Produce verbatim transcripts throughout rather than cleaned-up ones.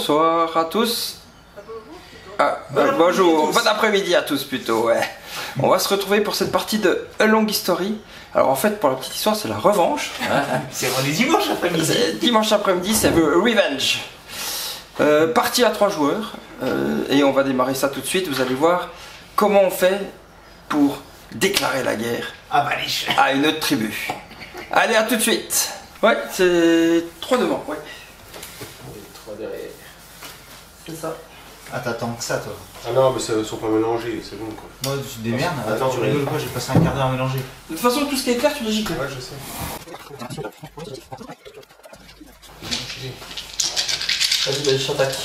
Bonsoir à tous. Ah, euh, bonjour, bon après-midi à tous plutôt, ouais. On va se retrouver pour cette partie de A Long History. Alors en fait, pour la petite histoire, c'est la revanche. C'est on est dimanche après-midi. Dimanche après-midi, c'est The Revenge. Euh, partie à trois joueurs. Euh, et on va démarrer ça tout de suite. Vous allez voir comment on fait pour déclarer la guerre Ah bah les à une autre tribu. Allez, à tout de suite. Ouais, c'est trois devant, ouais. trois derrière. C'est ça. Ah t'attends que ça toi. Ah non, mais ça ne sont pas mélangés, c'est bon quoi. Moi tu te démerdes. Attends, Attends, tu ouais. rigoles quoi, j'ai passé un quart d'heure à mélanger. De toute façon, tout ce qui est clair, tu l'as giclé. Ouais, je sais. Vas-y, bah, je t'attaque.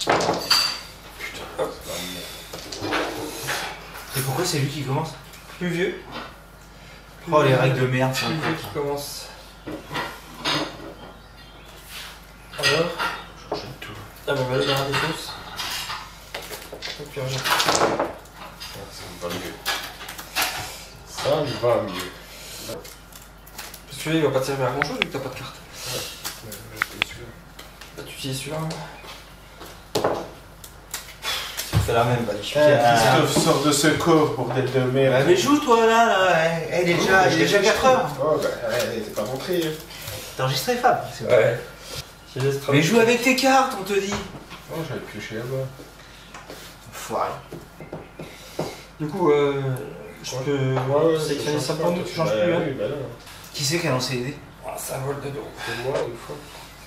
Et pourquoi c'est lui qui commence? Plus vieux. Oh les règles de merde ça. Plus vieux qui commence. Alors. Ah bah vas-y, garde des choses. Et puis on jette. Ça me va mieux. Ça me va mieux. Parce que celui-là, il va pas te servir à grand chose vu que t'as pas de carte. Ouais, je suis sûr. Bah tu utilises celui-là. Tu fais la même, bah je Euh, Christophe, sors de ce coffre, bordel de merde. Bah, mais joue toi là, là. Eh, il est déjà, il est déjà quatre heures. Oh bah, ouais, t'es pas rentré. T'as enregistré Fab? Ouais. Mais joue avec tes cartes, on te dit. Oh, j'avais pioché là-bas. Foiré. Du coup, euh, je peux sélectionner ça pour nous, tu changes plus, hein. Oui, bah non. Qui c'est qui a lancé les dés? Ah, c'est un vol de dos. C'est moi, une fois.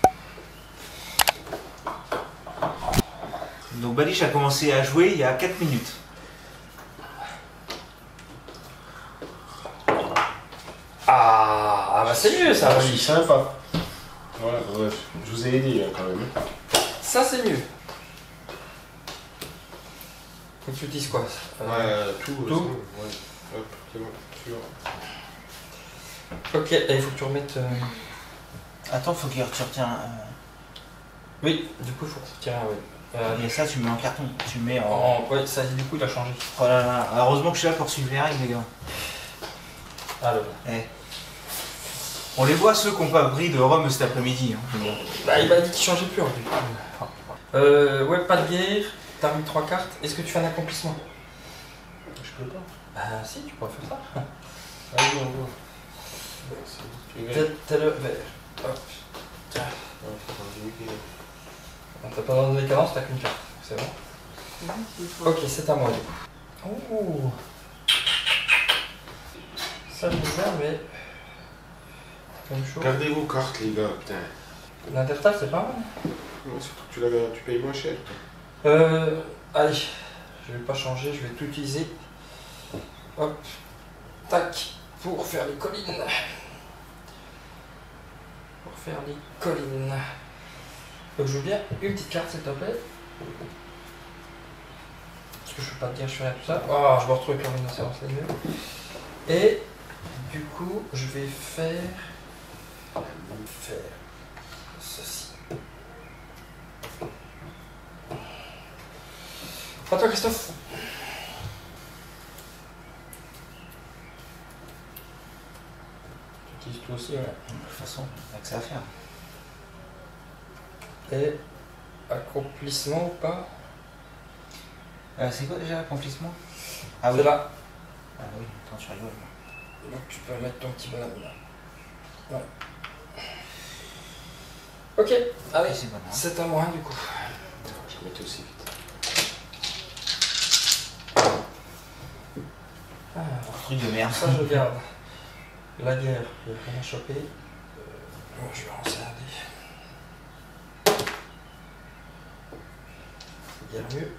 Donc Balich a commencé à jouer il y a quatre minutes. Ah, ah bah c'est mieux ça, Ah, je suis Balich. sympa. Voilà, bref, je vous ai dit hein, quand même. Ça c'est mieux. Faut que tu utilises quoi euh, Ouais, tout. tout. c'est bon, Ouais, hop, c'est bon, sûr. Ok, et il faut que tu remettes... euh, Attends, faut qu'il retire. Tiens. Oui, du coup il faut que tu retires un, oui. Euh, Mais ça, tu mets en carton. Tu mets en. en... Ouais, ça du coup il a changé. Oh là là. Heureusement que je suis là pour suivre les règles, les gars. Alors, Eh. On les voit ceux qui n'ont pas pris de rhum cet après-midi. Hein. bah il m'a dit qu'il changeait plus en fait. Euh, ouais, pas de guerre, t'as mis trois cartes. Est-ce que tu fais un accomplissement? Je peux pas. Bah si, tu pourrais faire ça. Ah oui, on voit. Tu gagnes. T'as t'as le vert. Hop. Tiens. Ouais, faut pas indiquer. T'as pas dans les cadences, t'as qu'une carte. C'est bon? Ok, c'est à moi du coup. Oh. Ça je veux bien, mais... Même chose. Gardez vos cartes, les gars, putain. L'intertal c'est pas mal. Ouais, surtout que tu, l'as- tu payes moins cher. toi. Euh... Allez. Je vais pas changer, je vais tout utiliser. Hop. Tac. Pour faire les collines. Pour faire les collines. Donc je veux bien une petite carte s'il te plaît. Parce que je peux pas te dire je fais rien tout ça. Oh, je me retrouve avec le rhinocéros, c'est mieux. Et du coup, je vais faire faire ceci. À toi Christophe. Tu utilises toi aussi, ouais. De toute façon, il n'y a que ça à faire. Et accomplissement ou pas? Euh, c'est quoi déjà l'accomplissement? Ah oui. C'est là. Ah oui, attends, tu rigoles. Donc tu peux mettre ton petit bonhomme là. Ouais. Ok, allez, C'est bon. Hein. c'est à moi du coup. Je vais mettre aussi vite. Ah, Truc de merde. ça je garde. La guerre, il n'y a rien à choper. Euh, bon, je vais lancer un dé. Guerre mieux.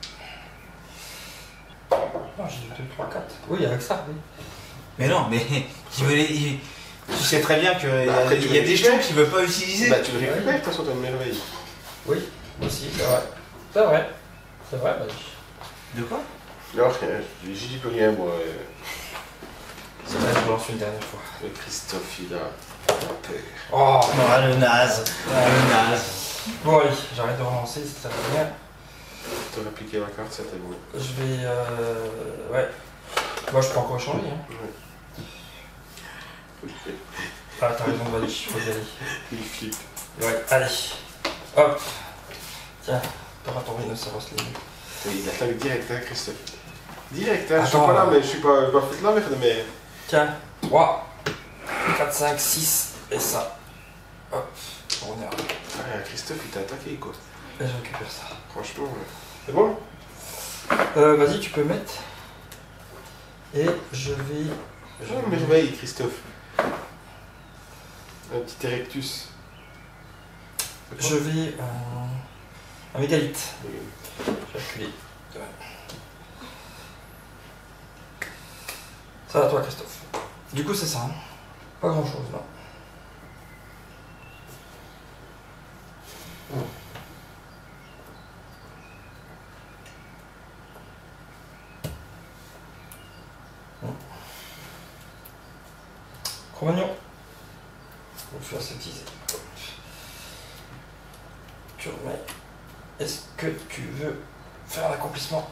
Non, j'ai deux, trois, quatre. Oui, avec ça, oui. Mais non, mais tu, veux les- il- tu sais très bien qu'il y a, Après, tu il y a veux des les jetons récupérer. qu'il ne veut pas utiliser. Bah, tu le récupères, de toute façon, t'as une merveille. Oui, aussi, c'est vrai. C'est vrai. C'est vrai, bah De quoi? Non, rien, j'y dis plus rien, moi. euh, c'est vrai, je relance une dernière fois. Le Christophe, il a peur. Oh Non, le naze. Ah, le naze. bon, allez, j'arrête de relancer, ça va bien. T'aurais appliqué la carte, c'était bon. Je vais. Euh... Ouais. Moi, je peux encore changer. Hein. Ouais. Ah, t'as raison, vas-y, faut y aller. Il flippe. Ouais, allez. Hop. Tiens, t'auras ton rhinocéros laineux. Il attaque direct, hein, Christophe. Direct, hein, je suis Attends, pas là, euh, mais je suis pas, pas fait de la merde, mais. Tiens, trois, quatre, cinq, six, et ça. Hop, on est là. Ah, Christophe, il t'a attaqué, quoi. Et je récupère ça. Franchement, ouais. C'est bon? Euh, vas-y, tu peux mettre. Et je vais... Je Oh, vais- merveille, Christophe. Un petit Erectus. C'est quoi? Je vais... Euh, un mégalithe. Oui. Je vais reculer. Ouais. Ça va toi, Christophe. Du coup, c'est ça. Hein. Pas grand-chose, là. Cro-Magnon. On va faire aseptiser. Tu remets. Est-ce que tu veux faire un accomplissement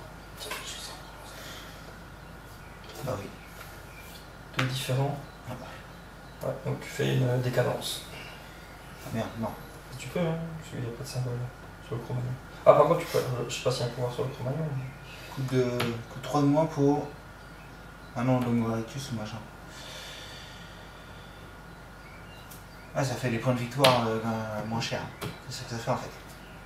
Bah oui. de différent? Ouais, donc tu fais une décadence. Ah merde, non. Tu peux, hein, parce qu'il n'y a pas de symbole sur le Cro-Magnon. Ah, par contre, tu peux, euh, je sais pas s'il y a un pouvoir sur le Cro-Magnon. mais- Coup de, coup de trois de moins pour... Ah non, l'Homo erectus ou machin. Ah, ça fait les points de victoire euh, euh, moins chers. C'est ça que ça fait en fait.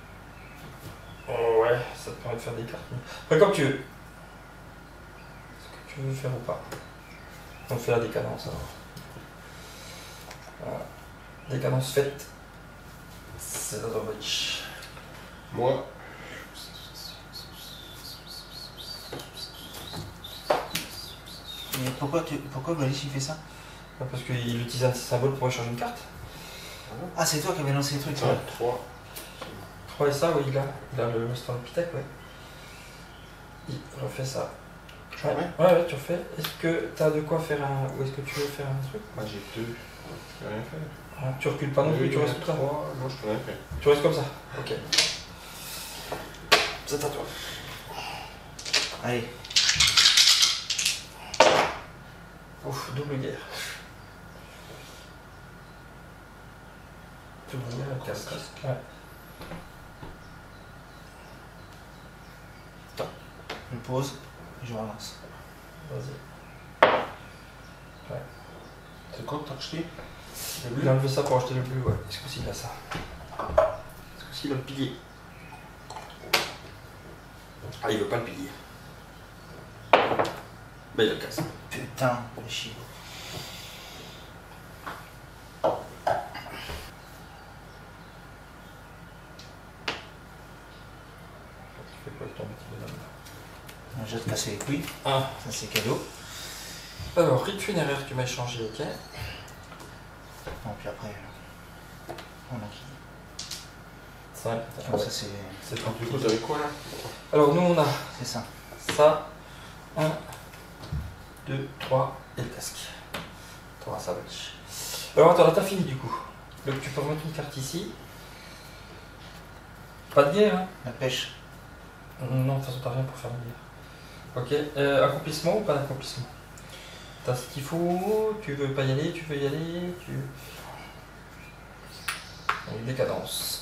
Oh, ouais, ça te permet de faire des cartes. mais- Après, comme tu veux. Est-ce que tu veux faire ou pas? On fait la décadence alors. Voilà. Décadence faite. C'est notre riche. Moi, Et pourquoi, tu, pourquoi Valich il fait ça? Parce qu'il utilise un de ses symboles pour échanger une carte. Ah, c'est toi qui avais lancé les trucs, ça. un, trois. trois et ça, oui, il a, il a le Mystropithèque, ouais. Il refait ça. Ouais. Ouais, ouais, tu refais. Est-ce que tu as de quoi faire un. Ou est-ce que tu veux faire un truc? Moi, j'ai deux. Je peux rien faire. Ah, tu recules pas non plus, Oui, tu oui, restes comme ça. trois. Non, je peux rien faire. Tu restes comme ça. Ok. C'est à toi. Allez. Ouf, double guerre. Double guerre, elle casse. Ouais. Je pose et je relance. Vas-y. C'est quoi que t'as acheté? Il a enlevé ça pour acheter le bleu, ouais. Est-ce que il a ça? Est-ce qu'il a le pilier? Ah, il veut pas le pilier. Bah, il le casse. Putain, le chier. Tu fais quoi avec ton petit bonhomme? Je vais te casser les couilles. Ah. Ça, c'est cadeau. Alors, rite funéraire, tu m'as échangé, ok? Bon, puis après, euh, on a qui? cinq. Comme ça, c'est C'est Du tranquille. coup, t'avais quoi là? Alors, nous, on a c'est ça. ça. un, deux, trois et le casque. T'auras ça, Valich. Alors, attends, là, t'as fini du coup. Donc, tu peux remettre une carte ici. Pas de guerre, hein? La pêche. Non, de toute façon, t'as rien pour faire la guerre. Ok, euh, accomplissement ou pas d'accomplissement? T'as ce qu'il faut, tu veux pas y aller, tu veux y aller, tu... Donc, décadence.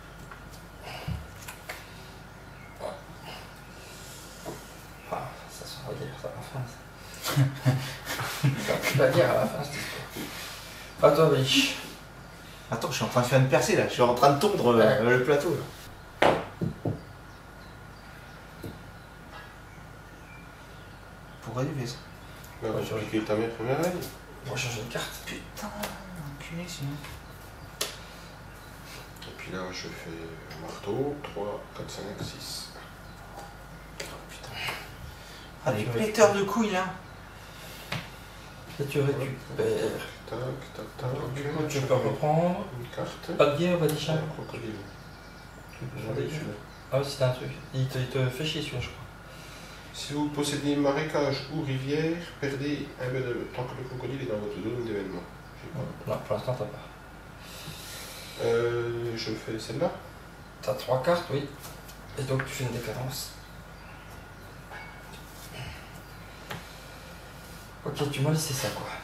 Ah, ça sera la guerre, ça à la fin. Ça. La guerre à la fin, cette histoire. À toi, Valich. Attends, je suis en train de faire une percée là. Je suis en train de tondre euh, le plateau. Là. Pourquoi tu fais ça? Bah, on va piquer ta mère première règle. On va changer de carte. Putain, enculé sinon. Et puis là, je fais marteau, trois, quatre, cinq, six. Ah, les péteurs de couilles là. Et tu récupères. Tac, tac, tac. Du coup, tu peux reprendre. Une carte. Pas de guerre, Valich. Un crocodile. Tu peux J'en faire ai des guerres. celui-là. Ah oui, c'était un truc. Il te, il te fait chier celui-là, je crois. Si vous possédez marécage ou rivière, perdez un B de tant que le crocodile est dans votre zone d'événement. Je sais pas. Non, pour l'instant, t'as pas. Euh, je fais celle-là. T'as trois cartes, oui. Et donc, tu fais une décadence. Ok, tu m'as laissé ça, quoi.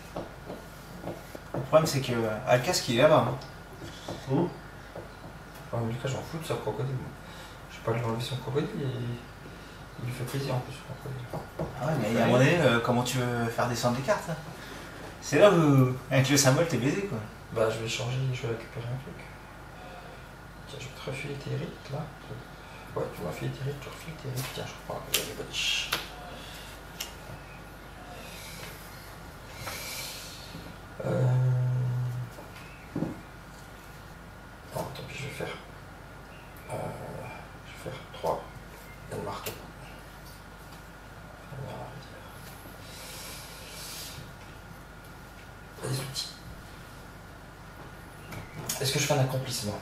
Le problème c'est que euh, Alcas qui est là-bas. Hein. Où Enfin, en tout cas, j'en fous de sa crocodile. Moi. Je vais pas lui enlever son crocodile et il lui fait plaisir en plus, son crocodile. Ah ouais, mais il y a un moment donné, euh, comment tu veux faire descendre les cartes hein? C'est là où, avec le symbole, t'es baisé quoi. Bah, je vais changer, je vais récupérer un truc. Tiens, je vais te refiler tes rites là. Ouais, tu m'as filé tes rites, tu refiles tes rites. Tiens, je reprends la les bodiches. Euh... Non, tant pis, je vais faire. Euh... Je vais faire trois. Il y a le marteau. Les outils. Est-ce que je fais un accomplissement?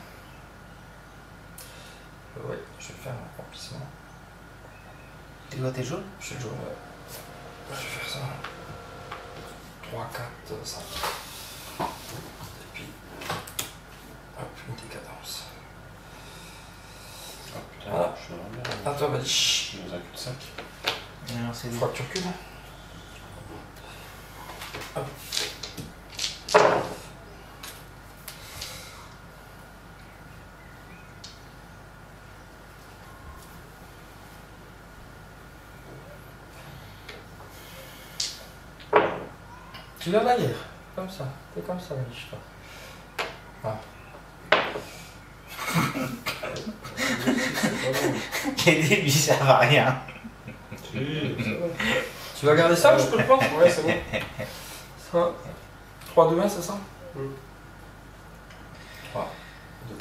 euh, Ouais, je vais faire un accomplissement. Tu vois tes jaunes? Je suis jaune, ouais. Je vais faire ça. trois, quatre, cinq. Et puis, hop, une décadence. Ah putain, Voilà. je suis vraiment À toi, Badi. je suis dans un cul-de-sac. Non, c'est Il faut que tu recules. Hop. Tu viens derrière, comme ça. T'es comme ça, Badi, je crois. Les débuts, ça va rien. Si, ça va. Tu vas garder ça ou je peux le prendre? Ouais, c'est bon. Ça va. trois, deux, un, c'est ça? Mm. trois, deux.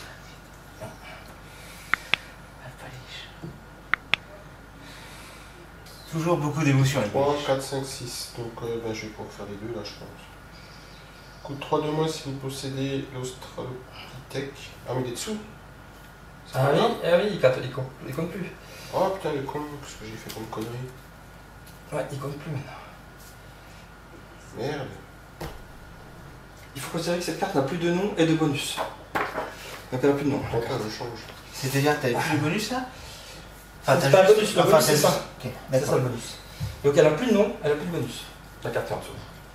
Toujours beaucoup d'émotions. trois, quatre, cinq, six. Donc euh, ben, je vais pouvoir faire les deux là, je pense. Coûte trois de moins si vous possédez l'Australopithèque. Ah, mais il est dessous. C'est Ah pas oui, grave. ah oui, il compte, il compte, il compte plus. Oh putain, le con, qu'est-ce que j'ai fait comme connerie. Ouais, il compte plus maintenant. Merde. Il faut considérer que cette carte n'a plus de nom et de bonus. Donc elle n'a plus de nom. Donc là, je change. C'est-à-dire que t'avais plus de bonus là? C'est t'as pas un juste- bonus, le enfin, bonus, t'as c'est ça. juste- Ok, C'est ça d'accord. le bonus. Donc elle a plus de nom, elle a plus de bonus. La carte est en dessous.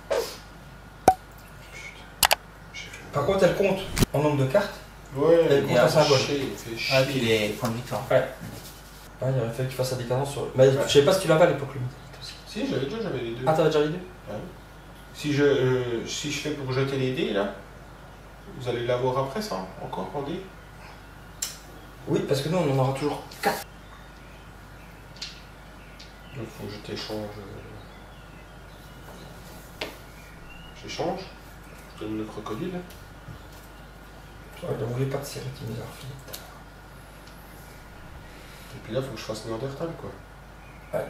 J'ai fait Par contre, elle compte en nombre de cartes. Ouais, Elle il compte un fait symbole. chier, il fait chier. Ah, puis les points de victoire. Ouais, il aurait fallu que tu fasses la décadence sur. Mais je sais pas si tu l'avais à l'époque, le métallique aussi. Si, j'avais déjà, j'avais les deux. Ah, t'avais déjà les deux? Si je, euh, si je fais pour jeter les dés là, vous allez l'avoir après ça, encore en dés. Oui, parce que nous, on en aura toujours quatre. Donc il faut que je t'échange. euh, J'échange. Je donne le crocodile. Ouais, ne voulais pas de série qui nous a refilé. Et puis là, il faut que je fasse Néandertal quoi. Ouais.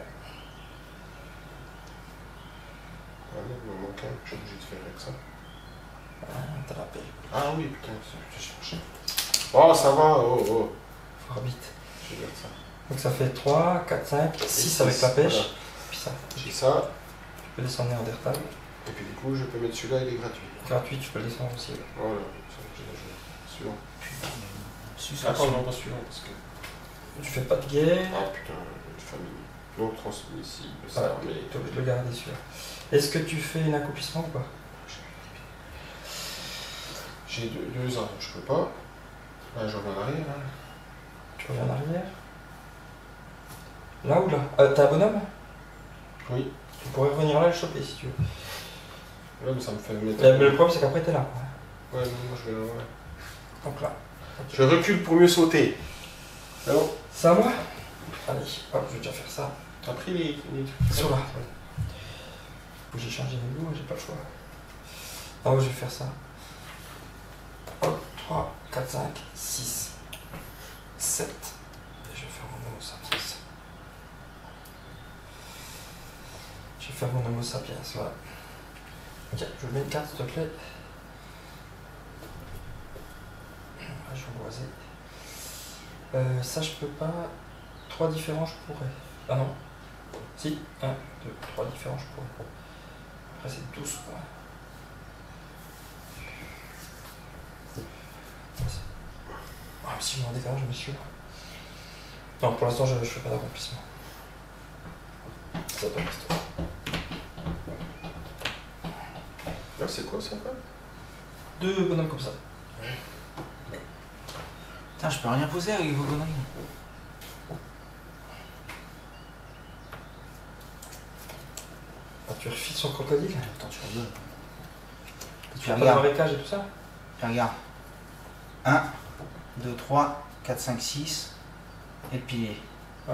Ah non, il me manque un, je suis obligé de faire avec ça. Ah, t'as la paix. Ah oui, putain, j'ai cherché. Oh, ça va, oh, oh. Faut vite. Je vais mettre ça. Donc ça fait trois, quatre, cinq, six six, avec la pêche. voilà. Puis ça. J'ai ça, Tu peux descendre Néandertal. et puis du coup, je peux mettre celui-là, il est gratuit. Gratuit, tu peux le descendre aussi. Voilà, ça, j'ai la joué. Suivant. Suce Ah, pardon, pas suivant, parce que. Tu fais pas de guerre. Ah putain, une famille non transmissible, ça, Ouais, mais. tu peux le garder celui-là. Est-ce que tu fais un accomplissement ou pas? J'ai deux, deux ans, je peux pas. Là, je reviens en arrière. Hein. Tu reviens en arrière. Là ou là? euh, T'as un bonhomme? Oui. Tu pourrais revenir là et le choper si tu veux. Là, mais ça me fait mettre. Mais le problème c'est qu'après t'es là. Quoi. Ouais, non, moi je vais là, ouais. Donc là. Je recule pour mieux sauter. Alors, C'est à moi? Allez, hop, je vais déjà faire ça. t'as pris les, les trucs Sur là. Faut que j'ai changé les goûts, j'ai pas le choix. Ah ouais, je vais faire ça. Hop, trois, quatre, cinq, six, sept. Et je vais faire mon homo sapiens. Je vais faire mon homo sapiens, voilà. Ok, je mets une carte s'il te plaît. Ah, je vais emboiser. Euh, ça je peux pas. Trois différents je pourrais. Ah non. Si, un, deux, trois différents je pourrais. Après c'est douze points. Ah, mais si je m'en décalage, monsieur. Non, pour l'instant je ne fais pas d'accomplissement. Ça doit rester. Là, c'est quoi ça, quoi? Deux bonhommes comme ça. Putain, je peux rien poser avec vos conneries. Ah, tu refiles son crocodile. Attends, tu rigoles. Tu Tu as le regardes. marécage et tout ça. Tu regardes. un, deux, trois, quatre, cinq, six. Et le pilier. Ouais.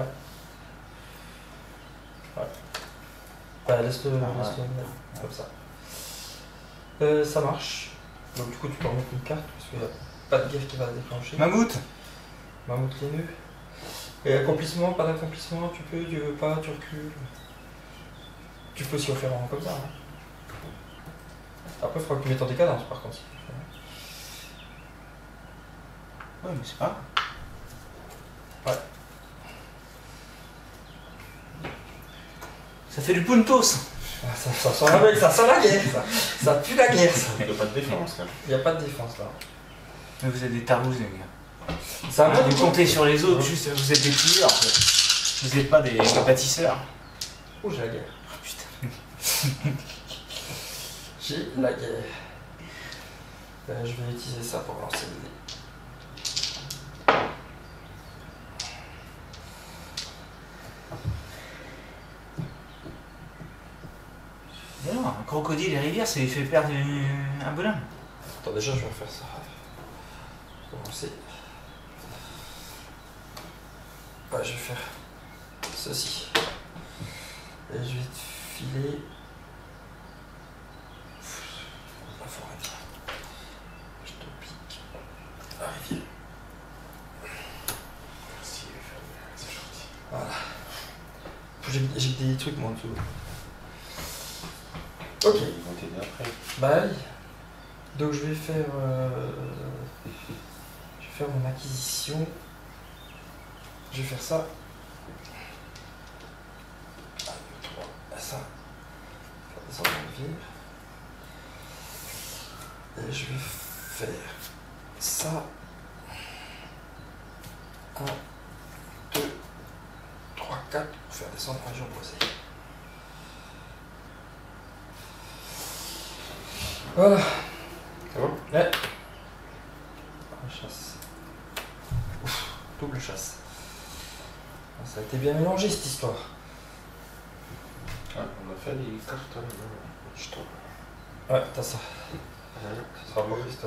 Ouais. Bah, laisse-le Ah, laisse ouais. comme ça. Euh, ça marche. Donc du coup tu peux remettre une carte parce qu'il n'y a pas de guerre qui va la déclencher. Mammouth. Mammouth les nœuds. Et accomplissement, pas d'accomplissement, tu peux, tu veux pas, tu recules. Tu peux aussi en faire un comme ça. Hein. Après il faudra que tu mettes en décadence par contre. Ouais, mais c'est pas. Ouais. Ça fait du puntos. Ah, ça, ça sent la guerre, ça sent la guerre, ça. Ça pue la guerre, ça. Il n'y a pas de défense là. Il n'y a pas de défense là. Mais vous êtes des tarouses, les gars. Ça va, Vous comptez sur les autres, juste vous êtes des tueurs. Vous n'êtes pas des bâtisseurs. Ouh, j'ai la guerre. Oh, putain. J'ai la guerre. Euh, je vais utiliser ça pour lancer le dé. Mais non, un crocodile et rivière, ça lui fait perdre un bonhomme. Attends, déjà, je vais refaire ça. Commencer. Ouais, je vais faire ceci. Et je vais te filer. La forêt. Je te pique. La rivière. Merci, c'est gentil. Voilà. J'ai j'ai des trucs moi en dessous. Ok. Ils vont t'aider après. Bah oui. Donc je vais faire. Euh, je vais faire mon acquisition. Je vais faire ça. un, deux, trois. Ça. Faire descendre la rivière. Et je vais faire ça. un, deux, trois, quatre pour faire descendre la région boisée. Voilà. C'est bon? Ouais. Chasse. Ouf, double chasse. Ça a été bien mélangé cette histoire. Ah, on a fait des cartes là. Je tombe. Ouais, t'as ça. Ouais. Ce sera pour Christophe.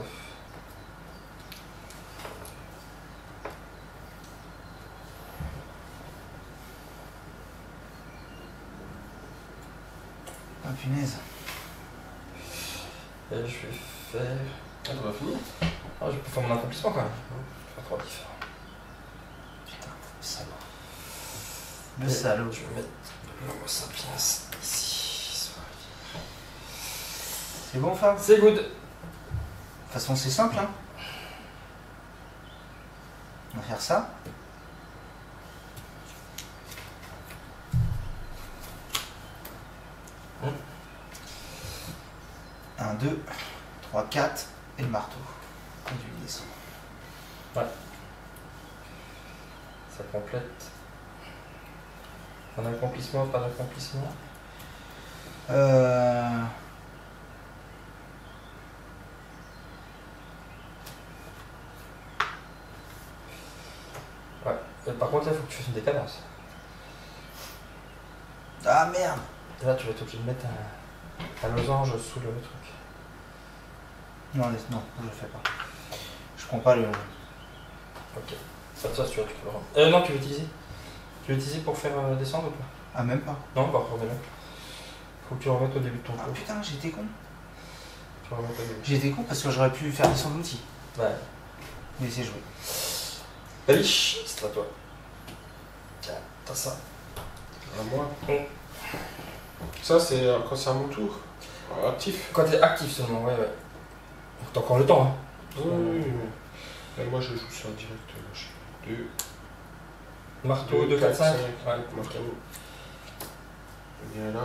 Ah punaise. Et je vais faire. Ah, t'as pas fini? Ah, je peux faire mon accomplissement quand même. Je vais faire trois différents. Putain, salaud. Le Et salaud. Je vais mettre l'homo sapiens ici. C'est bon, Fab? De C'est good. toute façon, c'est simple, hein. On va faire ça. Hum. un, deux, trois, quatre et le marteau. Et du descend. Ouais. Ça complète. Un accomplissement, pas d'accomplissement. Euh... Ouais. Et par contre, là, il faut que tu fasses une décadence. Ah merde! Et là, tu vas être obligé de mettre un, un losange sous le truc. Non, laisse, non, je le fais pas. Je prends pas le. Ok. Ça, ça, tu vois, tu peux le rendre. Euh, non, tu veux utiliser Tu veux utiliser pour faire euh, descendre ou pas? Ah, même pas. Non, bah, remets-le. Faut que tu le remettes au début de ton Ah tour. putain, j'étais con. Tu le remettes au début. J'étais con parce que j'aurais pu faire descendre l'outil. Ouais. Mais c'est joué. Riche, c'est à toi. Tiens, t'as ça. À moi. Bon. Ça, c'est euh, quand c'est à mon tour. Euh, Actif. Quand t'es actif seulement, ouais, ouais. T'as encore le temps, hein. Oui, oui, oui. Mais moi, je joue ça direct. Là. Je fais deux. Marteau, Deux, deux, quatre, quatre, cinq. cinq. Ouais, Marteau. ok. Et bien là.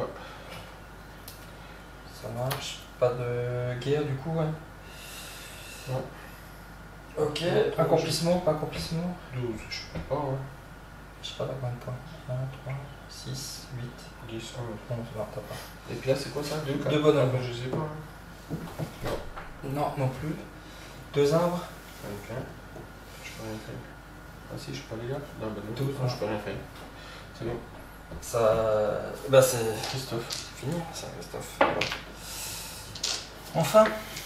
Ça marche. Pas de guerre du coup, ouais. Ouais. Ok, Ouais, accomplissement, pas accomplissement. douze, je peux pas, ouais. Je sais pas t'as combien de points. un, trois, six, huit, dix, onze. onze, non, t'as pas. Et puis là, c'est quoi ça? Deux, quatre. Deux bonhommes. Ah, je sais pas. Hein. Non, non plus. Deux arbres. Ok. Je peux rien faire. Ah si, je peux aller là. Non, bah non, douze, non, je peux rien faire. C'est bon. Ça. Bah, c'est. Christophe. C'est fini, ça, Christophe. Enfin.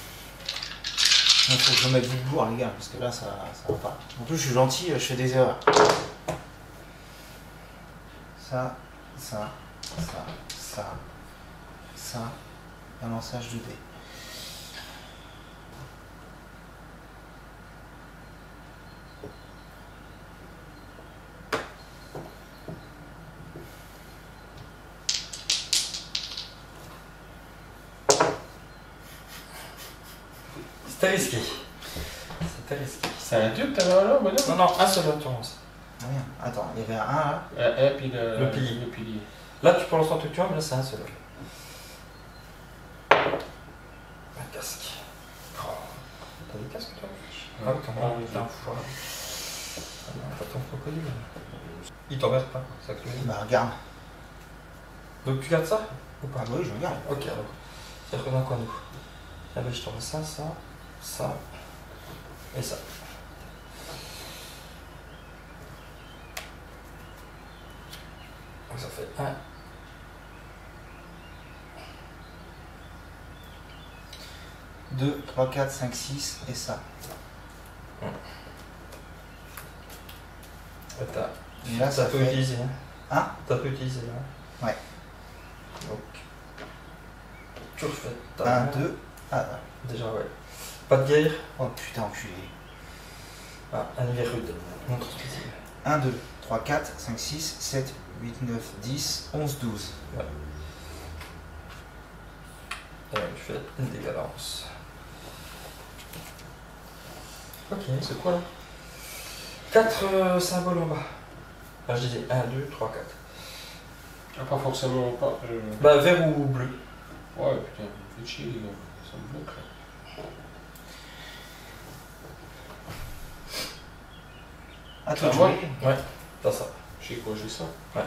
Il faut que je mette du bourre, les gars, parce que là, ça, ça va pas. En plus, je suis gentil, je fais des erreurs. Ça, ça, ça, ça, ça, un lançage de dés. C'était risqué. C'était risqué. C'est un deux que t'avais là, bonhomme? Non, non, un seul tour. Ah, rien. Attends, il y avait un là. Un, un puis le, Le pilier. Le pilier. Là, tu peux lancer un truc que tu veux, mais là, c'est un seul. Un casque. Oh. T'as des casques, toi? Ah, oui, t'en as. Ah, oui, Putain, voilà. Ah non, t'as ton crocodile. Il t'emmerde pas, c'est ça que tu veux dire. Bah, regarde. Donc, tu gardes ça ou pas? Ah, bah oui, je regarde. Ok, alors. C'est retrouvé dans quoi, nous? Ah, bah, je t'envoie ça, ça, ça et ça. Donc, ça fait un. deux, trois, quatre, cinq, six et ça. Et t'as. Et là, ça T'as peu fait... utilisé, hein? Hein? T'as peu utilisé, là. Ouais. Donc. Tu refais. un, deux. Ah, ouais. Déjà, ouais. Pas de guerre. Oh putain, enculé. Ah, un hiver rude. Montre spécial. un, deux, trois, quatre, cinq, six, sept, huit, neuf, dix, onze, douze. Ouais. Et là, tu fais une décadence. Ok. C'est quoi là? quatre euh, symboles en bas. Enfin, je disais un, deux, trois, quatre. Ah, pas forcément pas. euh, Bah, vert ou bleu. Ouais, putain, faites chier les gars. Ça me bloque là. Ah, toi, Ah, tu moi joues? Ouais, t'as ça. Je sais quoi, j'ai ça. Ouais.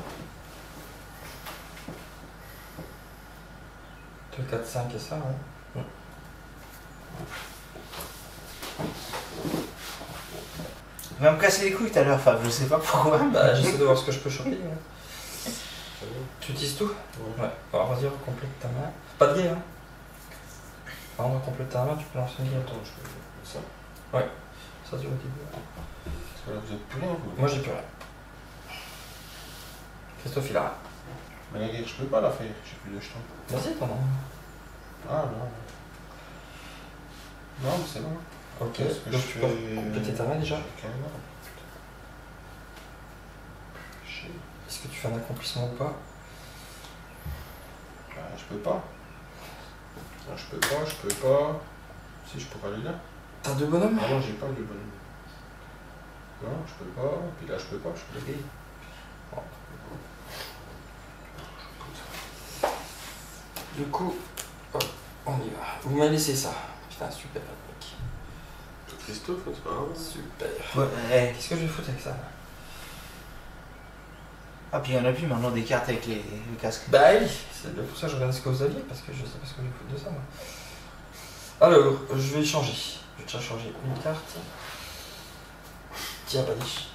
deux, quatre, cinq et ça, ouais. Il va me casser les couilles tout à l'heure, Fab, je sais pas pourquoi. Bah, j'essaie de voir ce que je peux choper. Ouais. Ça va. Tu utilises tout? Ouais. Ouais. Alors, vas-y, complète ta main. Pas de guerre, hein. Par contre, complète ta main, tu peux lancer une guerre. Attends, je peux faire ça. Ça, tu vois, tu veux. Parce que là, vous êtes plus rien, vous. Moi, j'ai plus rien. Christophe, il a rien. Mais la guerre, je peux pas la faire. J'ai plus de jetons. Vas-y, t'en as. Ah non. Non, mais c'est bon. Ok, Qu'est-ce que donc je tu fais? peux compléter ta main déjà. J'ai qu'un an. Chier. Est-ce que tu fais un accomplissement ou pas? Bah, je peux pas. Non, je peux pas, je peux pas. Si, je pourrais aller là. T'as deux bonhommes? Ah non, j'ai pas de bonhomme. Non, je peux pas. Puis là, je peux pas, je peux pas. Du coup, hop, on y va. Vous m'avez laissé ça. Putain, super, mec. Christophe, c'est pas grave. Super. Ouais, eh. Qu'est-ce que je vais foutre avec ça là? Ah, puis il y en a plus maintenant des cartes avec les, les casques. Bah oui, c'est bien pour ça que je regarde ce que vous aviez, parce que je sais pas ce que je vais foutre de ça moi. Alors, je vais changer. Je vais déjà changer une carte. Tiens, pas dit.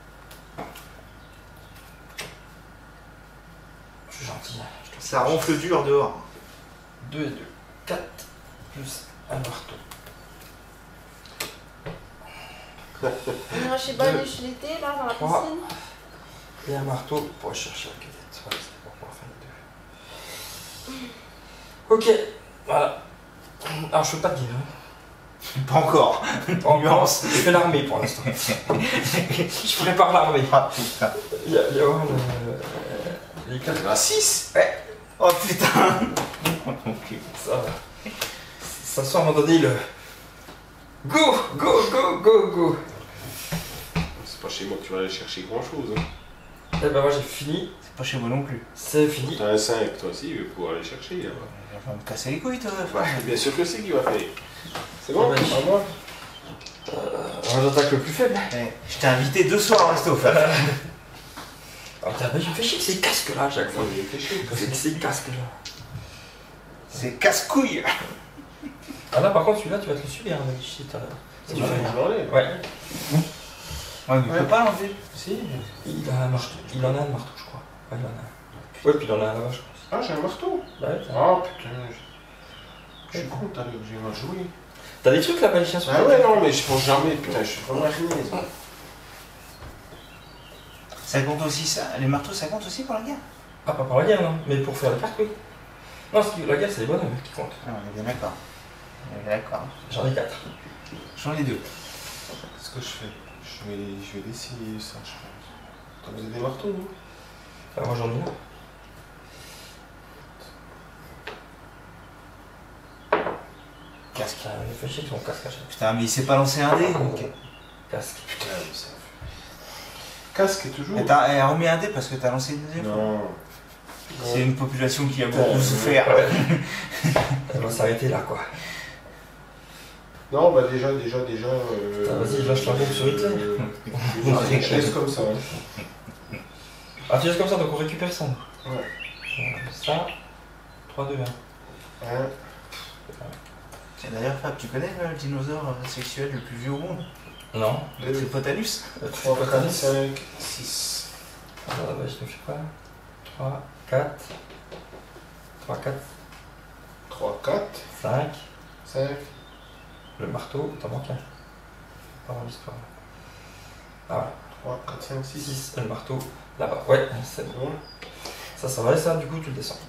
Je suis gentil. hein. Je te Ça ronfle dur dehors. deux et deux. quatre plus un marteau. Moi, je sais pas, aller chez l'été, là, dans la Trois. piscine. Et un marteau pour aller chercher la cadette. Voilà, c'était pour pouvoir faire les deux. Ok, voilà. Alors, je fais pas de guerre. Hein. Pas encore. En Nuance. Je fais l'armée pour l'instant. Je prépare l'armée. Ah putain. Il y a, il y a vraiment le, les quatre. Ah, six. Ouais, Oh putain. ça va. Ça sent à un moment donné le. Go, go, go, go, go. C'est pas chez moi que tu vas aller chercher grand chose. Hein. Eh ben moi j'ai fini. C'est pas chez moi non plus. C'est fini. T'as un cinq, toi aussi, il va pouvoir aller chercher là. Il va me casser les couilles, toi. Ouais, bien sûr que c'est qui va faire. C'est bon, Ouais. à moi. Euh, alors j'attaque le plus faible. Eh, je t'ai invité deux soirs au resto, Fab. Alors t'as pas me fait chier que ces casques là à chaque fois. Ouais, il fait chier. C'est que ces casques là. C'est casse-couille. Ah là par contre celui-là tu vas te le subir hein, si t'as. Si tu Ouais, fais je l'enlève. Ouais. Ouais, mais il Ouais. peut pas l'enlever. Si. Il a un marteau. Il en a un marteau, je crois. Ouais, il en a un. Ouais, puis il en a un là-bas, je pense. Ah, j'ai un marteau. Bah ouais, t'as- Ah putain. Je suis con, t'as l'heure, j'ai mal joué. T'as des trucs là-bas, les chiens sur Ah ta ouais, tête. non, mais je pense jamais. Putain, je suis vraiment araignée. Ça compte aussi ça. Les marteaux, ça compte aussi pour la guerre. Ah, pas pour la guerre, non. Mais pour faire la carte, oui. Non, ce qui- la guerre, c'est les bonhommes qui comptent. Ah, on est bien d'accord. On est bien d'accord. J'en ai quatre. J'en ai deux. Qu'est-ce que je fais je vais, je vais essayer ça, je pense. T'as besoin des marteaux, non? Ah, moi, j'en ai un. Casque. Il fait chier son casque à chaque Putain, mais il s'est pas lancé un dé. Ok. casque. Putain, mais ça. Casque toujours. Et t'as elle a remis un dé parce que t'as lancé une deuxième fois. Non. C'est une population qui a Putain, beaucoup ouais. souffert. Elle va s'arrêter là, quoi. Non, bah déjà, déjà, déjà. Euh, Ah, vas-y, lâche la bombe sur Hitler. euh, je, je laisse comme ça. Hein. Ah, tu laisses comme ça, donc on récupère ça. nous. Ouais. Euh, Ça, trois, deux, un. Hein. Tiens, d'ailleurs, Fab, tu connais le dinosaure euh, sexuel le plus vieux au monde? Non. Le Tripotanus. trois, quatre, cinq, six. Ah, bah, je ne fais pas. trois, quatre. trois, quatre, trois, quatre, cinq. cinq. Le marteau, t'en manques un. Pendant l'histoire. Ah, voilà. trois, quatre, cinq, six. six, le marteau. Là-bas. Ouais, c'est bon. Bon. Ça, ça va, et ça, du coup, tu le descends.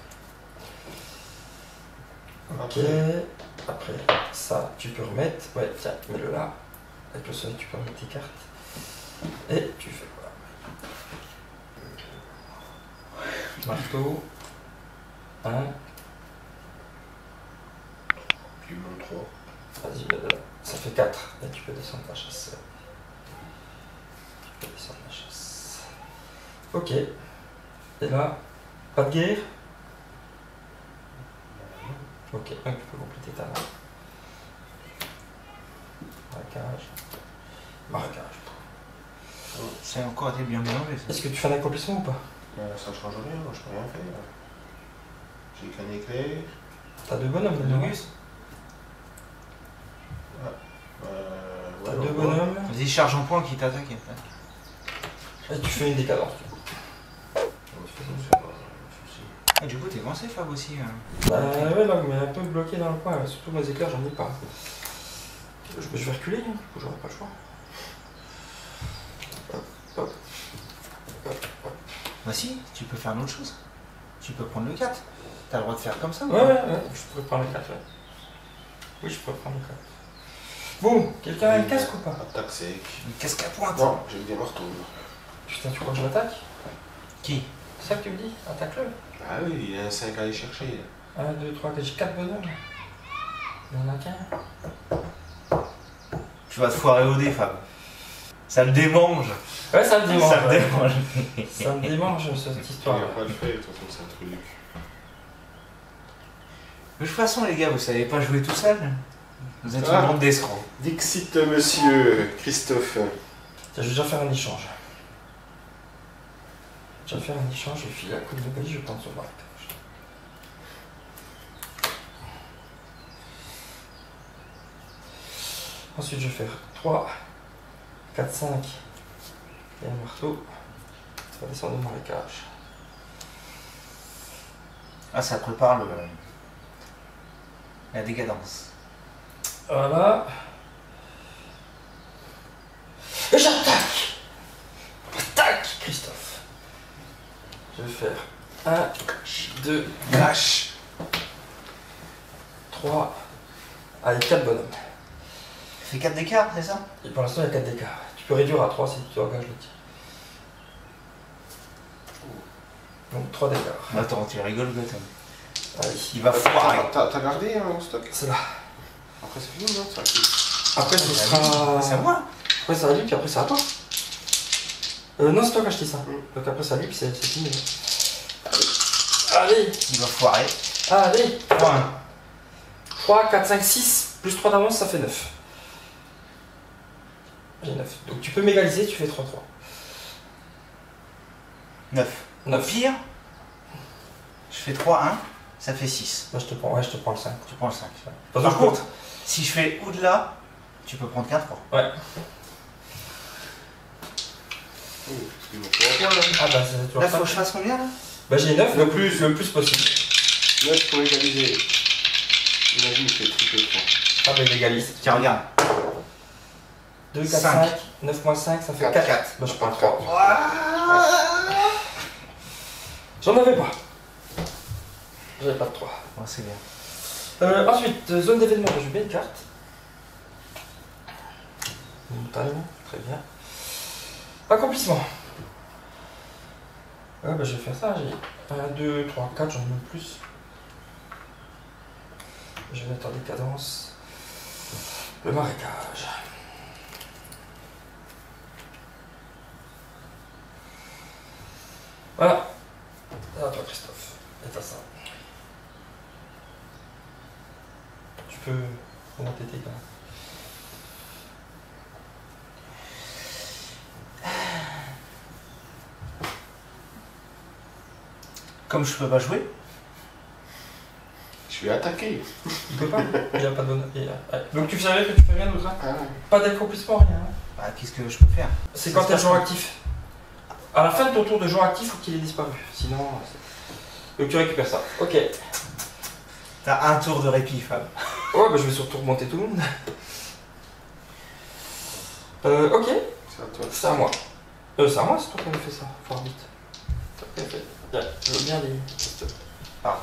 Ok. Après, ça, tu peux remettre. Ouais, tiens, mets-le là. Avec le soleil, tu peux remettre tes cartes. Et tu fais quoi? Marteau. un. Puis mon trois. Vas-y, mets-le là. Ça fait quatre. Et tu peux descendre ta chasse. Tu peux descendre ta chasse. Ok. Et là, pas de guerre. Ok, donc tu peux compléter ta main. Marécage. Marécage. Ça a encore été bien mélangé. Ça. Est-ce que tu fais un accomplissement ou pas? Euh, ça change rien, moi je peux rien faire. J'ai qu'un éclair. T'as deux bonhommes, Le dedans. Nogus. Euh, T'as ouais, deux ouais. bonhommes. Vas-y, charge en point qui t'attaque. Et tu fais une décadence. Ouais, c'est pas un souci. Et du coup, t'es coincé, Fab aussi. Hein. Bah ouais, là, mais un peu bloqué dans le coin. Surtout mes éclairs, j'en ai pas. Je, je vais reculer, hein. Du coup, j'aurai pas le choix. Hop, hop. Hop, hop. Bah si, tu peux faire une autre chose. Tu peux prendre le quatre. T'as le droit de faire comme ça ou Ouais, pas? ouais, ouais, je pourrais prendre le quatre, ouais. Oui, je pourrais prendre le quatre. Bon, quelqu'un a un casque ou pas? Attaque sec. Une casque à pointe. Non, j'ai des marteaux. Putain, tu crois que je l'attaque? Qui? C'est ça que tu me dis? Attaque-le. Ah oui, il y a un cinq à aller chercher. Là. un, deux, trois, j'ai quatre bonhommes. Il y en a qu'un. Tu vas te foirer au dé, Fab. Ça me démange. Ouais, ça me démange. Ça me ouais. démange. Ça me démange, cette Il histoire. n'y a pas de fait, de toute façon, c'est un truc. De toute façon, les gars, vous savez pas jouer tout seul. Vous êtes Ah. une bande d'escrocs. Dixit, monsieur Christophe. Tiens, je vais déjà faire un échange. Je vais faire un échange, je file la coupe de balise, je pense au marécage. Ensuite, je vais faire trois, quatre, cinq et un marteau. Ça va descendre au marécage. Ah, ça prépare le... la décadence. Voilà. Et j'attaque! Attaque, Christophe! Je vais faire un, deux, Lâche. trois, allez, quatre bonhommes. Fais quatre d'écart, c'est ça? Et pour l'instant, il y a quatre d'écart. Tu peux réduire à trois si tu engages le tir. Donc trois d'écart. Attends, tu rigoles, Gotham. Allez, Il va foirer. T'as t'as gardé hein, en stock? c'est là. Après, c'est fini, non? Ça va. Après, ce C'est à sera. moi. Après, ça à lui, puis après, c'est à toi. Euh, non, c'est toi qui as acheté ça. Mm. Donc après, c'est à lui, puis c'est c'est fini. Allez, Il va foirer. allez. trois un. trois, quatre, cinq, six, plus trois d'avance, ça fait neuf. J'ai neuf. Donc tu peux m'égaliser, tu fais trois trois. neuf. Au neuf. pire, je fais trois un, ça fait six. Moi, je te prends, ouais, je te prends le cinq. Tu prends le cinq. Par Par contre, si je fais au-delà, tu peux prendre qu'un trois. Ouais. Oh, parce qu'il va pouvoir. Ah bah c'est toujours Là, ça. faut que je fasse combien là? Bah j'ai neuf le plus, le plus possible. neuf pour égaliser. Imagine, il fait triple trois. Ah bah il égalise. Tiens, regarde. deux, quatre, Cinq. cinq. neuf moins cinq, ça fait quatre. quatre. Bah je prends quatre. trois. J'en avais pas. J'avais pas de trois. Bon, c'est bien. Euh, ensuite, euh, zone d'événement, je mets une carte. Montagne, très bien. Accomplissement. Ah bah je vais faire ça, j'ai un, deux, trois, quatre, j'en ai même plus. Je vais mettre en décadence le marécage. Voilà. À toi Christophe. Et t'as ça. Tu peux remonter tes gars. Comme je peux pas jouer, Je suis attaqué. Il peut pas, il a pas de bonne. il a- Donc tu savais que tu fais rien d'autre, hein? Ah ouais. Pas d'accomplissement, rien. hein. bah, qu'est-ce que je peux faire? C'est Ça quand se t'es passe joueur comment? actif. À la fin de ton tour de joueur actif, faut qu'il ait disparu. Sinon. c'est- Donc tu récupères ça. Ok. T'as un tour de répit, Fab. Ouais, bah je vais surtout remonter tout le monde. Euh, ok. C'est à toi. C'est à moi. Euh, c'est à moi, c'est toi qui avais fait ça. Fort vite. C'est toi qui avais fait. Bien, je veux bien les. Ah.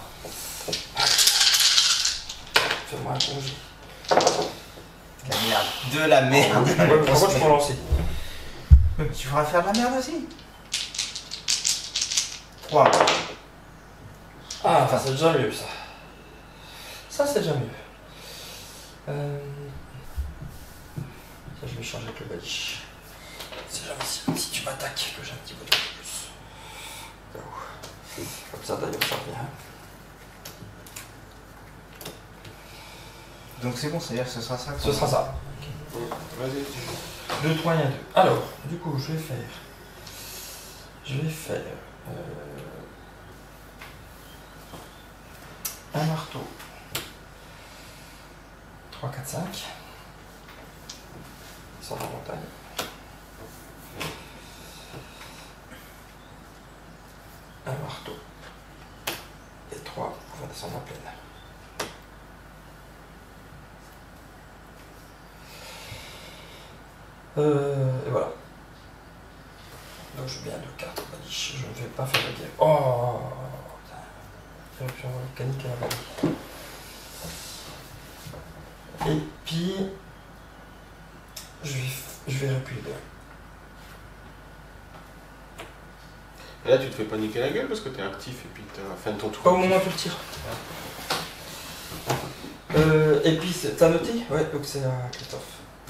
Fais-moi un congé. La merde. De la merde. Ouais, par contre, je peux lancer. Tu feras faire de la merde aussi. trois. Ah, enfin, c'est déjà mieux ça. Ça, c'est déjà mieux. Euh... Ça, je vais changer avec le baliche. C'est jamais si, si tu m'attaques que j'ai un petit peu de plus. Au cas où. Comme ça, d'ailleurs, ça revient. Donc c'est bon, c'est-à-dire que ce sera ça. Ce sera ça. Vas-y. deux, trois et un deux. Alors, du coup, je vais faire. Je vais faire. Euh... Un marteau. trois, quatre, cinq. Sur la montagne. Un marteau. Et trois, on va descendre en pleine. Euh, et voilà. Donc je mets deux cartes au baliche, je ne vais pas faire la guerre. Oh putain. Éruption volcanique à la vallée. Et puis je vais, je vais reculer deux. Et là, tu te fais pas niquer la gueule parce que t'es actif et puis t'as la fin de ton tour. Pas au moment où tu le tires. Euh, et puis c'est- t'as noté? Ouais, donc c'est à Christophe.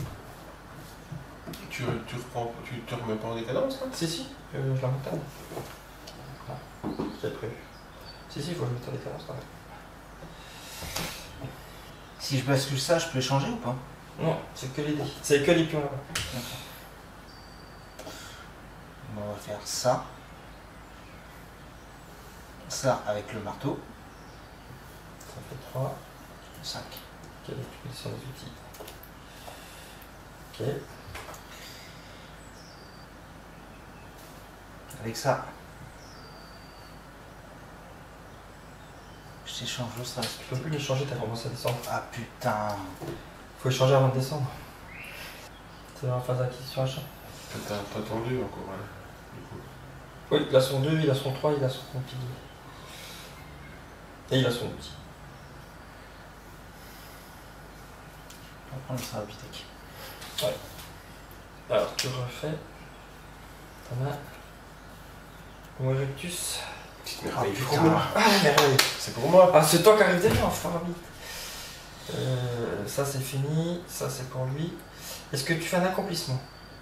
Tu, tu, reprends, tu te remets pas en décadence là? Si si, euh, je la montagne. Ah, j'avais prévu. Si si, il faut que je mette en décadence quand même. Si je bascule ça, je peux échanger ou pas? Non, c'est que les dés. C'est que les pions là-bas. Bon, on va faire ça. Ça avec le marteau. Ça fait trois. cinq. Ok, donc tu peux sur les outils. Ok. Avec ça. Je t'échange ça. Tu peux plus les changer, t'as commencé à descendre. Ah putain. Faut les changer avant de descendre. C'est dans la phase d'acquisition achat. T'as pas tendu encore, hein, du coup. Oui, il a son deux, il a son trois, il a son pilier. Et il a son outil. On va prendre le Sarapithèque. Alors tu refais. T'en as. Homo erectus. Petite Ah merveille. putain. Ah merveille. C'est pour moi. Ah c'est toi qui arrives derrière, enfin vite. Euh, ça c'est fini, ça c'est pour lui. Est-ce que tu fais un accomplissement?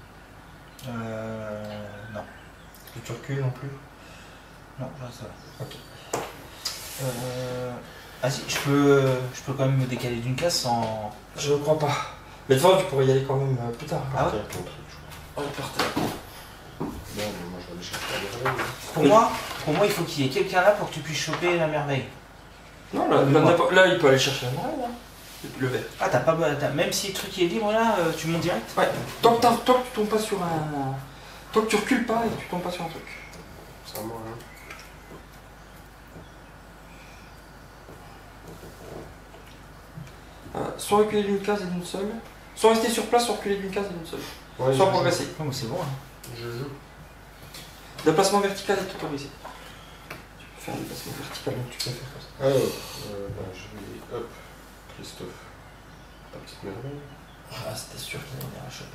Euh. Non. Est-ce que tu recules non plus? Non, je reste là. Ok. Euh. Vas-y, je peux, je peux quand même me décaler d'une case sans. Je ne crois pas. Mais de toute façon, tu pourrais y aller quand même euh, plus tard. Ah ouais? Tiens, ton truc, je crois. On est par terre. Non, mais moi je vais aller chercher la merveille. Pour moi, pour moi, il faut qu'il y ait quelqu'un là pour que tu puisses choper la merveille. Non, là, là, n'importe- là, il peut aller chercher la marée, là. Le vert. Ah, t'as pas. t'as- Même si le truc est libre là, euh, tu montes direct? Ouais. Tant que, t'as- tant que tu tombes pas sur un, Tant que tu recules pas et que tu tombes pas sur un truc. C'est à moi, hein. Euh, soit reculer d'une case et d'une seule. Soit rester sur place, soit reculer d'une case et d'une seule. Ouais, Soit je progresser. Non, mais c'est bon. Hein. joue. Je joue. Déplacement vertical est autorisé. Tu peux faire un déplacement vertical, donc tu peux faire comme ça. Alors, euh, bah, je vais. Hop, Christophe. Ta petite merveille. Ah, c'était sûr qu'il allait venir à choper.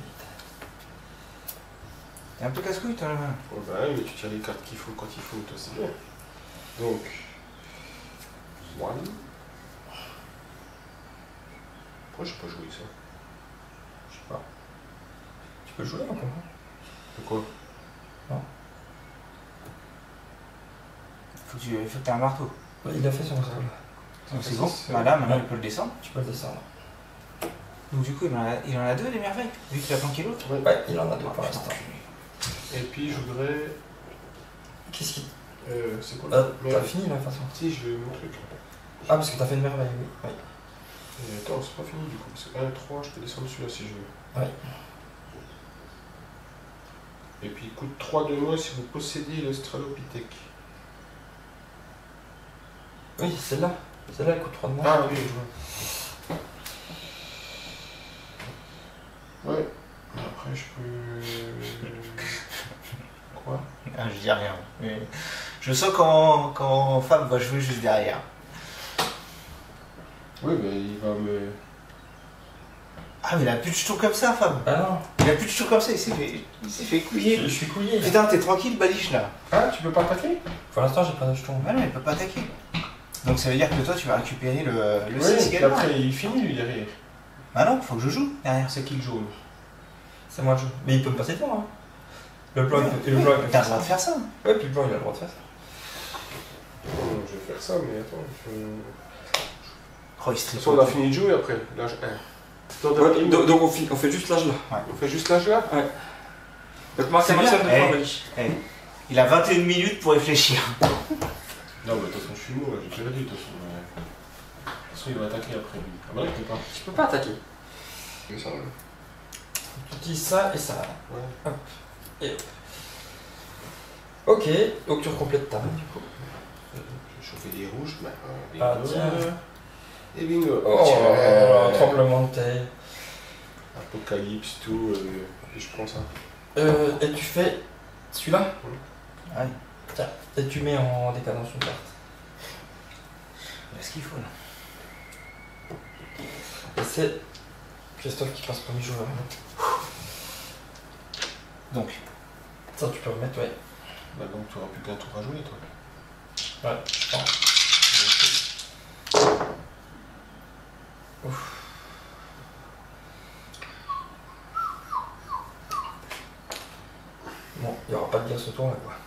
T'es un peu casse-couille, toi, là. Oh, bah oui, mais tu tires les cartes qu'il faut quand il faut, toi, c'est bien. Donc. One. Pourquoi j'ai pas joué ça? Je sais pas. Tu peux jouer encore. De quoi? Faut que tu faut que t'aies un marteau. Ouais, il a fait son sol. Donc c'est ça, bon. c'est- Bah là, maintenant, il peut le descendre. Tu peux le descendre. Donc du coup, il en a, il en a deux, des merveilles, vu qu'il a planqué l'autre. Ouais. Ouais, il en a deux Ah, pour putain, l'instant. Et puis, je voudrais. Qu'est-ce qui. Euh, c'est quoi? Ah, Mais- t'as fini là, de toute façon. Si, je veux mon truc. Ah, parce que t'as fait une merveille, oui. Oui. Et attends, c'est pas fini du coup. Parce que un, trois, je peux descendre celui-là si je veux. Ouais. Et puis, coûte trois de moins si vous possédez l'Australopithèque. Oui, celle-là. Celle-là, elle coûte trois de moins. Ah oui, je vois. Ouais. Après, je peux. Quoi? Ah, je dis rien. Mais je sens quand, quand Fab va jouer juste derrière. Oui, bah il va me. Ah, mais il a plus de jetons comme ça, Fab. Ah non, Il a plus de jetons comme ça, il s'est fait, il s'est fait je, couiller. je suis couillé. Putain, t'es tranquille, Baliche, là. Ah, tu peux pas attaquer? Pour l'instant, j'ai pas de jetons. Ah non, il peut pas attaquer. Donc ça veut dire que toi, tu vas récupérer le, le Oui, six et également. après il finit lui derrière. Ah non, faut que je joue derrière. C'est qui le jaune? C'est moi le jeu. Mais il peut me passer devant. Hein. Le blanc, il peut, et le blanc, il peut T'as faire le droit de faire ça. ça. Ouais, puis le blanc, il a le droit de faire ça. Non, je vais faire ça, mais attends. Je... De Oh, il toute se façon, on a fini de jouer après. L'âge un. Ouais, donc, donc on, fi- on fait juste l'âge là. On fait juste l'âge là? Donc marquer C'est un maximum de bien. points, Eh. Baliche. Eh, il a vingt et une minutes pour réfléchir. Non, mais de toute façon, je suis mort là, j'ai perdu de toute façon. mais- De toute façon, il va attaquer après lui. Ah, bah là, il peut pas. Tu peux pas attaquer. C'est ça, là. Tu utilises ça et ça. Ouais. Et hop. Ok, donc tu recomplètes ta main du coup. Je vais chauffer des rouges. Bah, euh, Ah, bingo. tiens. Et bingo. Oh, Tiens. tremblement de terre. Apocalypse, tout. euh, et je prends ça. Euh, et tu fais celui-là. Ouais. Tiens, et tu mets en décadence une carte. Il a ce qu'il faut là. Et c'est Christophe qui passe premier joueur. Donc, Ça, tu peux remettre, ouais. Bah, donc, tu n'auras plus qu'un tour à jouer, toi. Ouais, je pense. Ouf. Bon, il n'y aura pas de gaz ce tour là quoi.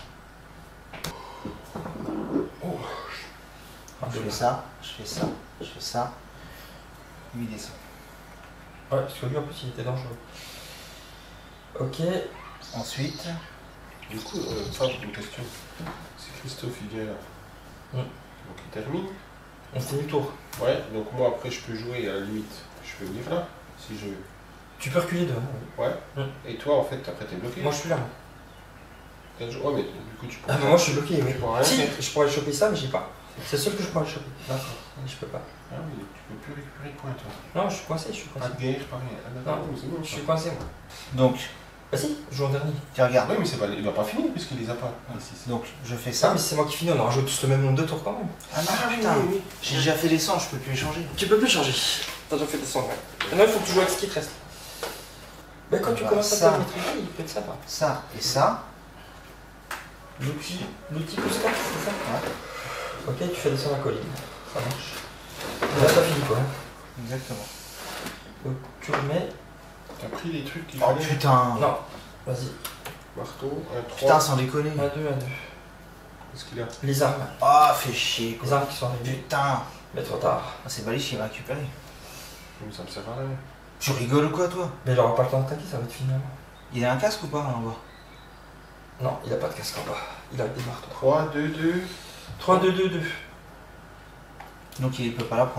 Oh. je fais ça, je fais ça, je fais ça. Lui il descend. Ouais, parce que lui en plus il était dangereux. Ok. Ensuite, Du coup, euh, ça, j'ai une question. Si Christophe il vient là, Mm. donc il termine. On finit le tour. Ouais, donc moi après je peux jouer à la limite. Je peux venir là, si je veux. Tu peux reculer devant. oui. Ouais. Mm. Et toi en fait, après t'es bloqué. Moi je suis là. T'as joué- Ouais, mais du coup tu peux. Ah, mais moi je suis bloqué, oui. Tu pourras rien Si, faire. je pourrais choper ça, mais j'ai pas. C'est le seul que je pourrais choper. Là, c'est- je peux pas. Ah oui, tu peux plus récupérer de points toi. Non, je suis coincé, je suis Pas coincé. de guerre, pas rien. Ah, Non, d'accord, c'est bon. je ça. suis coincé moi. donc, Bah si, je joue en dernier. tu regardes. Oui, mais c'est pas... il va pas finir puisqu'il les a pas. Ah, si, si. Donc, je fais Ça, ça. mais c'est moi qui finis, on aura joué tous le même nombre de tours quand même. Ah non, Ah, putain, oui, oui. j'ai déjà fait les cent, je peux plus les changer. Tu peux plus changer. T'as déjà fait descendre. Maintenant il faut que tu joues avec ce qui te reste. Mais quand tu Bah, commences ça. à te maîtriser, il peut être sympa. Ça et ça. L'outil, l'outil plus quatre, c'est ça Ouais. Ok, tu fais descendre la colline. Ça marche. Et là, t'as fini quoi. Exactement. Donc tu remets. T'as pris les trucs qu'il Oh fallait. putain. Non, vas-y. Marteau, un trois. Putain, sans déconner. Un, deux, un, deux. Qu'est-ce qu'il a? Les armes. Ah, fais chier Les quoi. armes qui sont arrivées. Putain. Mais trop tard. Ah, c'est Baliche qui va récupérer. Mais ça me sert à rien. Tu rigoles ou quoi toi? Mais il aura pas le temps d'attaquer, ça va être fini avant. Il a un casque ou pas en bas? Non, il a pas de casque en bas. Il a des marteaux. trois, deux, deux. trois, deux, deux, deux. Donc il peut pas la prendre.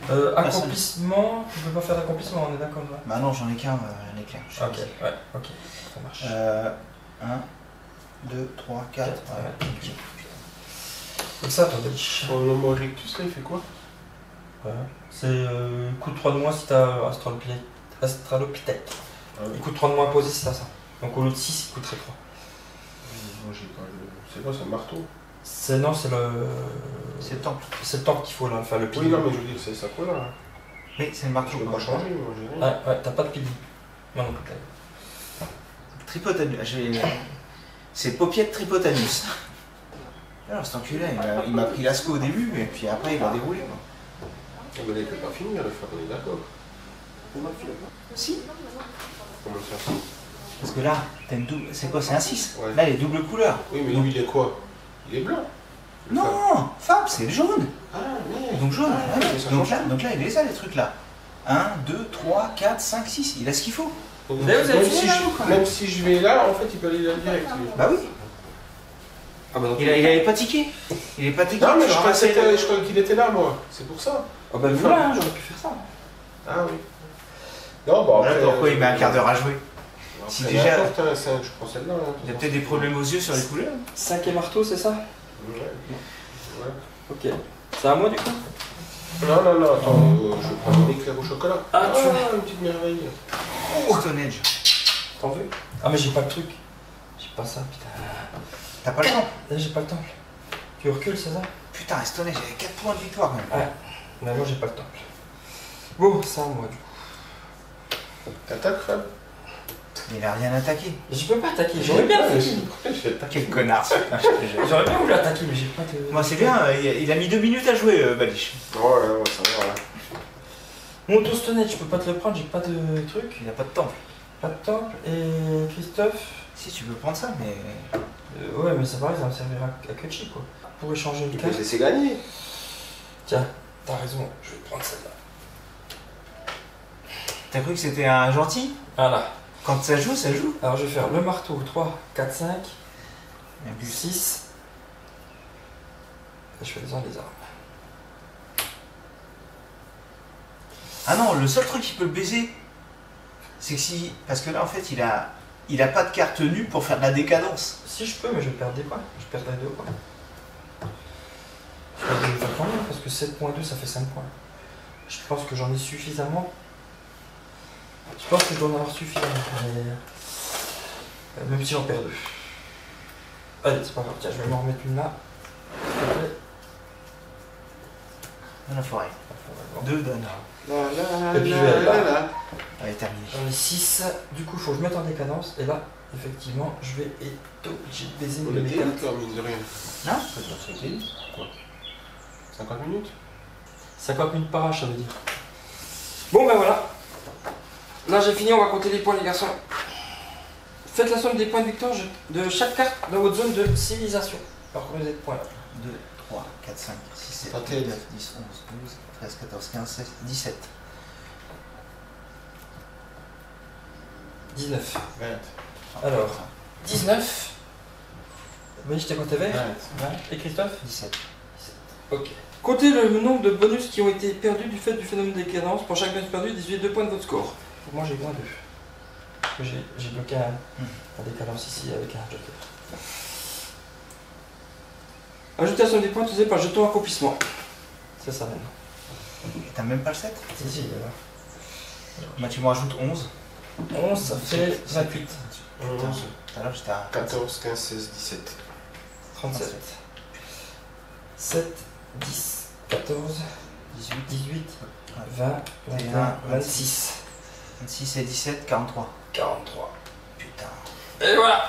Euh, accomplissement, tu peux pas faire d'accomplissement, on est d'accord là. Bah non, j'en ai qu'un, euh, j'en ai qu'un. je suis Ok, désolé. ouais, ok, ça marche. Euh, un, deux, trois, quatre. Quatre, Ouais. ouais, ok. Donc ça, attendez. Ton homo erectus là, il fait quoi? Ouais. C'est euh, coûte trois de moins si t'as Australopithèque. Australopithèque. Ah oui. Il coûte trois de moins à poser si t'as ça. Donc au lieu de six, il coûterait trois. Moi j'ai pas le. C'est quoi, c'est un marteau? C'est non, c'est le. C'est le temple. C'est le temple qu'il faut là, faire le pilier. Oui, non, mais je veux dire, c'est ça quoi là? Oui, c'est le marteau. Je peux quoi. pas changer, moi j'ai rien. Ouais, ouais, t'as pas de pilier. Non, non, peut-être. Tripotanus. j'ai- C'est Paupiette Tripotanus. Alors cet enculé, il m'a- il m'a pris l'asco au début, et puis après il a déroulé. Quoi. Ah, mais là, il peut pas finir le faire, on est d'accord. Si. Comment ça? Parce que là, t'as une double. C'est quoi? C'est un six. Ouais. Là, il est double couleur. Oui, mais lui, il est quoi? Il est blanc. Le fer. Non, Fab, c'est le jaune. Ah, merde. Donc jaune. Ah, ouais. mais ça donc, change là, pas. donc là, il est ça, les trucs là. un, deux, trois, quatre, cinq, six. Il a ce qu'il faut. Donc, Vous avez- vous avez même, fini, si là, je, ou quoi? même si je vais là, en fait, il peut aller là direct. lui. Bah oui. Ah bah non. Il, a, il avait pas tiqué. Il est pas tiqué. Non, mais tu je le croyais que ramassais c'était- là. je croyais qu'il était là, moi. C'est pour ça. Ah bah voilà, hein, j'aurais pu faire ça. Ah oui. Non, bon, Voilà après. pourquoi euh, il met un quart d'heure à jouer. Après, Si déjà- n'importe, hein, c'est un- je prends celle-là. hein, Il a peut-être des problèmes aux yeux sur les couleurs. cinq et marteau, c'est ça? Ouais. Ouais. Ok. C'est à moi du coup? Non, non, non, attends, euh, je prends mon éclair au chocolat. Ah, tu vois. une petite merveille. Oh, Stone Age. T'en veux? Ah mais j'ai pas le truc. J'ai pas ça, putain. T'as pas le temps. Là j'ai pas le temple. Tu recules, c'est ça? Putain, Stone Age, j'avais quatre points de victoire quand même. Ouais. Mais moi j'ai pas le temple. Bon, c'est à moi du coup. T'attaques, Fab? Mais il a rien attaqué. Je peux pas attaquer, j'aurais bien fait. J'ai attaqué. Quel connard. Putain, je te jure. J'aurais bien voulu attaquer, mais j'ai pas de. Moi c'est bien, euh, il a- il a mis deux minutes à jouer, euh, Balich. Ouais, ouais, ça va, ouais. Mon toastonnette, je peux pas te le prendre, j'ai pas de truc. Il a pas de temple. Pas de temple. Et Christophe. Si tu peux prendre ça, mais. Euh, ouais, mais ça pareil, ça me servira à Kutchi quoi. Pour échanger une Il peut carte. te laisser gagner. Tiens, t'as raison, je vais prendre celle-là. T'as cru que c'était un gentil? Voilà. Quand ça joue, ça joue. Alors je vais faire le marteau, trois, quatre, cinq, Et puis, six. Et je fais les armes, les armes. Ah non, le seul truc qui peut le baiser, c'est que si. Parce que là en fait il a. Il a pas de carte nue pour faire de la décadence. Si je peux, mais je vais perdre des points. Je perdrai deux points. Je vais faire combien? Parce que sept point deux, ça fait cinq points. Je pense que j'en ai suffisamment. Je pense que je dois en avoir suffisamment. Mais... euh, Même si j'en perds deux. Allez, c'est pas grave. Tiens, je vais m'en remettre une là. S'il te plaît. Dans la forêt. Bon. Deux donnes. La, la, Et puis, la, je vais la, là. la. Allez, terminé. J'en ai six. Du coup, il faut que je mette en décadence. Et là, effectivement, je vais être obligé de baiser On mes était cartes. vite, là, mine de rien. Non Ça doit sauter vite. Quoi? cinquante minutes? cinquante minutes par âge, ça veut dire. Bon, ben voilà. Là, j'ai fini. On va compter les points, les garçons. Faites la somme des points de victoire de chaque carte dans votre zone de civilisation. Alors, combien vous êtes de points là? deux, trois, quatre, cinq, six, sept, Ta huit, tête. neuf, dix, onze, douze, treize, quatorze, quinze, seize, dix-sept. dix-neuf. vingt. Alors, dix-neuf. Oui, je t'ai compté vingt. vingt. Et Christophe? dix-sept. Ok. Comptez le nombre de bonus qui ont été perdus du fait du phénomène de décadence. Pour chaque bonus perdu, déduisez deux points de votre score. Pour moi, j'ai moins deux. Parce que j'ai j'ai bloqué un, un décadence ici avec un joker. Ajoutez la somme des points utilisés par jeton accomplissement. C'est ça même. Et t'as même pas le sept? Si, si, voilà. Bah tu m'en rajoutes onze. onze, ça fait vingt-huit. Putain, tout à l'heure j'étais à quatorze, quinze, seize, dix-sept. trente-sept. sept, dix, quatorze, dix-huit, dix-huit, Ouais. vingt, vingt et un, vingt-six, vingt-six et dix-sept, quarante-trois. quarante-trois. Putain. Et voilà.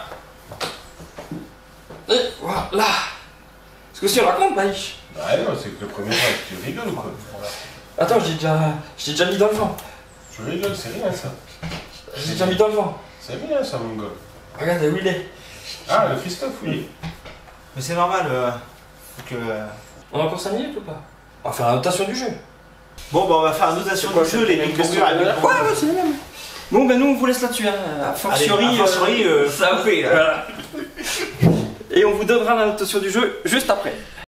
Et voilà. Est-ce que si on raconte, Baïch? Bah non, c'est que le premier round, tu rigoles ou quoi? Attends, j'ai déjà, j'ai déjà mis dans le vent. Je rigole, c'est rien ça. J'ai déjà mis dans le vent. C'est rien ça, mon gars. Regarde où il est. Ah, le Christophe, oui. Mais c'est normal, euh, faut que... euh, On a encore cinq minutes ou pas? On va faire la notation du jeu. Bon bah on va faire la notation C'est quoi, du jeu, c'est les les lignes questions courbures, de les la- lignes Ouais, ouais, c'est les mêmes. Bon, ben nous, on vous laisse là-dessus. Hein. A fortiori, Allez, a fortiori, euh, ça coupé, là. Voilà. Et on vous donnera la notation du jeu juste après.